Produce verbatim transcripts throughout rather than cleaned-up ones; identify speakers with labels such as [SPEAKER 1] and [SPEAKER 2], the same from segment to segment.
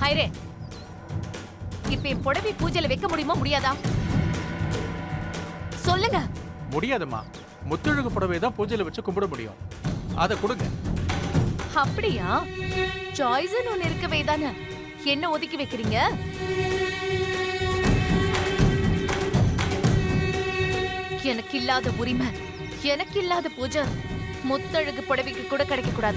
[SPEAKER 1] ஹைரே, இப்ப என் புடவை பூஜையில வைக்க முடியுமா முடியாதா சொல்லுங்க.
[SPEAKER 2] முடியாதுமா. முத்தழகு புடவை தான் பூஜையில வச்சு கும்பிட முடியும். அதை கொடுங்க.
[SPEAKER 1] அப்படியா? சாய்ஸ்னு ஒண்ணு இருக்கவே தானே என்ன ஒதுக்கி வைக்கிறீங்க? எனக்கு இல்லாத உரிமை, எனக்கு இல்லாத பூஜை முத்தழகு புடவைக்கு கூட கிடைக்க கூடாது.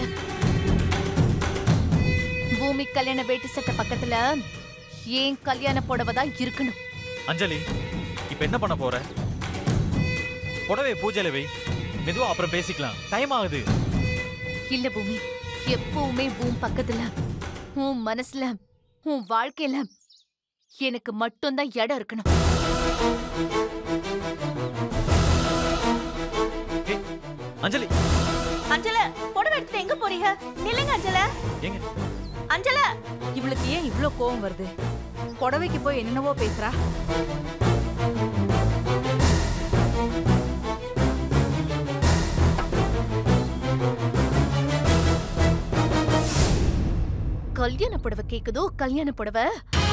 [SPEAKER 1] பூமி கல்யாண வேட்டி சட்டை பக்கத்துல ஏன் கல்யாண புடவை தான் இருக்கணும்.
[SPEAKER 3] அஞ்சலி, இப்ப என்ன பண்ண போற? புடவை பூஜையில வை, மெதுவா அப்புறம் பேசிக்கலாம். டைம் ஆகுது.
[SPEAKER 1] இல்ல பூமி, எப்பவுமே உன் பக்கத்துல, உன் மனசுல, உன் வாழ்க்கையில எனக்கு மட்டும்தான் இடம் இருக்கணும்.
[SPEAKER 3] அஞ்சலி,
[SPEAKER 4] அஞ்சல, புடவை எடுத்துட்டு எங்க போறீங்க? நில்லுங்க அஞ்சல.
[SPEAKER 3] எங்க
[SPEAKER 4] அஞ்சல,
[SPEAKER 5] இவளுக்கு ஏன் இவ்ளோ கோவம் வருது? புடவைக்கு போய் என்னென்னவோ பேசுறா.
[SPEAKER 1] கல்யாண புடவை கேக்குதோ? கல்யாண புடவை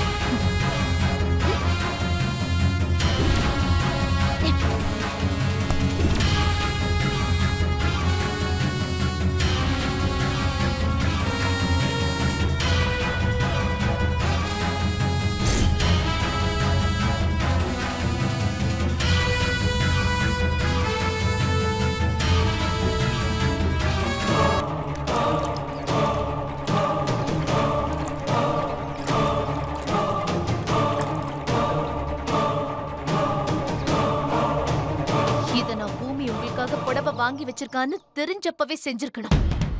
[SPEAKER 1] புடவை வாங்கி வச்சிருக்கான்னு தெரிஞ்சப்பவே செஞ்சிருக்கணும்.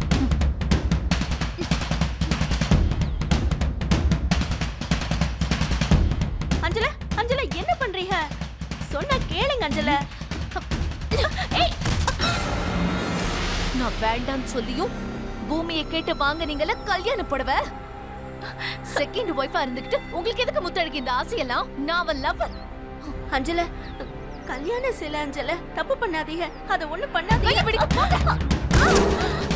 [SPEAKER 4] அஞ்சல, அஞ்சல என்ன பண்றீங்க? சொன்னா கேளுங்க அஞ்சல.
[SPEAKER 1] நான் வேண்டான்னு சொல்லியும் பூமியை கேட்டு வாங்குனீங்கல கல்யாண புடவை. செகண்ட் ஒய்ஃபா இருந்துகிட்டு உங்களுக்கு எதுக்கு முத்தழகு இந்த ஆசையெல்லாம்? நான் லவ்வர்.
[SPEAKER 4] அஞ்சல, கல்யாண சில அஞ்சல, தப்பு பண்ணாதீங்க. அத ஒண்ணு பண்ணாதீங்க.
[SPEAKER 1] விடுங்க.